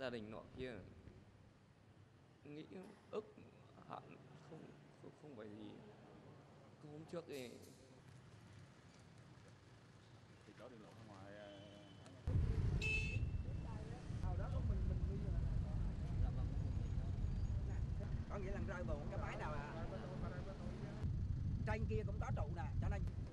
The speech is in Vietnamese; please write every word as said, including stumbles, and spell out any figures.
gia đình nọ kia, nghĩ ức hận không không không phải gì. Hôm trước thì thì chỗ đường lộ ra ngoài hồi đó mình mình bây giờ có nghĩa là rơi vào một cái máy nào à, trên kia cũng có trụ nè, cho nên